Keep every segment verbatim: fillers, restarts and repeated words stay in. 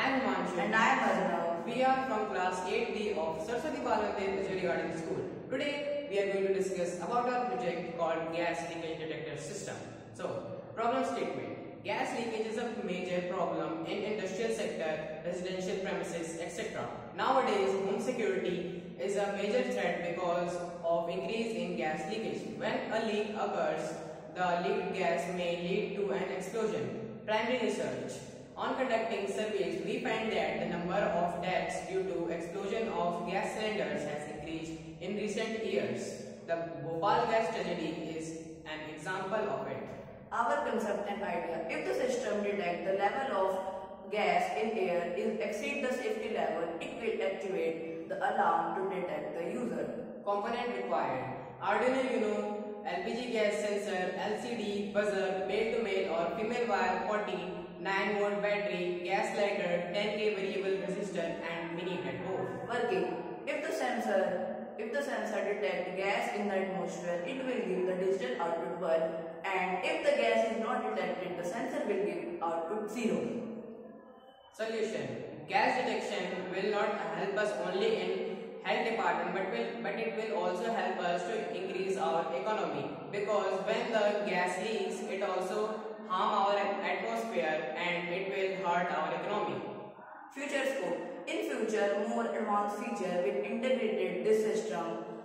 am Himanshu. And I am Arnav. We are from class eight D of Saraswati Balande Vijay Garden School. Today we are going to discuss about our project called Gas Leakage Detector System. So, problem statement. Gas leakage is a major problem in industrial sector, residential premises, et cetera. Nowadays, home security is a major threat because of increase in gas leakage. When a leak occurs, the leaked gas may lead to an explosion. Primary research. On conducting surveys, we find that the number of deaths due to explosion of gas cylinders has increased in recent years. The Bhopal gas tragedy is an example of it. Our concept and idea. If the system detects the level of gas in air is exceed the safety level, it will activate the alarm to detect the user. Component required. Arduino Uno, L P G gas sensor, L C D, buzzer, male to male or female wire forty, nine volt battery, gas lighter, ten K variable resistor and mini breadboard. Working. If the sensor if the sensor detects gas in the atmosphere, it will give the digital output one, and if the gas is not detected, the sensor will give output zero. Solution. Gas detection will not help us only in health department but will but it will also help us to increase our economy, because when the gas leaks it also harm our atmosphere and it will hurt our economy. Future scope. In future, more advanced feature with integrated this system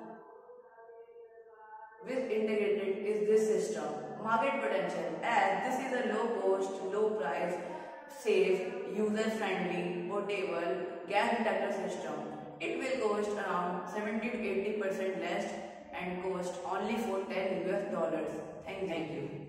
with integrated is this system. Market potential. As this is a low cost, low price, safe, user friendly, portable gas detector system. It will cost around seventy to eighty percent less and cost only for ten U S dollars. Thank you. Thank you.